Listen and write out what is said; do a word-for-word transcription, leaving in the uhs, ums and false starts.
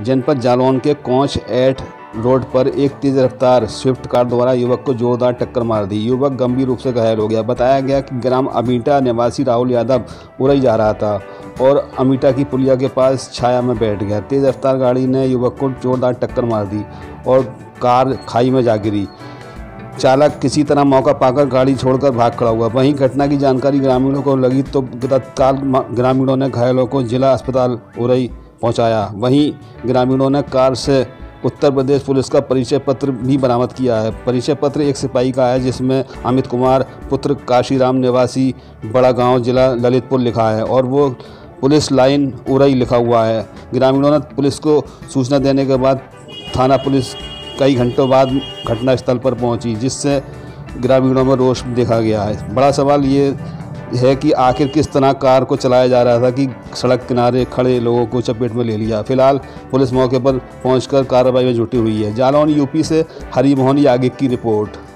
जनपद जालौन के Konch eight road पर एक तेज रफ्तार स्विफ्ट कार द्वारा युवक को जोरदार टक्कर मार दी। युवक गंभीर रूप से घायल हो गया। बताया गया कि ग्राम अमीटा निवासी राहुल यादव उरई जा रहा था और अमीटा की पुलिया के पास छाया में बैठ गया। तेज रफ्तार गाड़ी ने युवक को जोरदार टक्कर मार दी और कार खाई में जा गिरी। चालक किसी तरह मौका पाकर गाड़ी छोड़कर भाग खड़ा हुआ। वहीं घटना की जानकारी ग्रामीणों को लगी तो तत्काल ग्रामीणों ने घायलों को जिला अस्पताल उरई पहुंचाया। वहीं ग्रामीणों ने कार से उत्तर प्रदेश पुलिस का परिचय पत्र भी बरामद किया है। परिचय पत्र एक सिपाही का है जिसमें अमित कुमार पुत्र काशीराम निवासी बड़ा गांव जिला ललितपुर लिखा है और वो पुलिस लाइन उरई लिखा हुआ है। ग्रामीणों ने पुलिस को सूचना देने के बाद थाना पुलिस कई घंटों बाद घटनास्थल पर पहुंची, जिससे ग्रामीणों में रोष देखा गया है। बड़ा सवाल ये है कि आखिर किस तरह कार को चलाया जा रहा था कि सड़क किनारे खड़े लोगों को चपेट में ले लिया। फिलहाल पुलिस मौके पर पहुंचकर कार्रवाई में जुटी हुई है। जालौन यूपी से हरी मोहन यागिक की रिपोर्ट।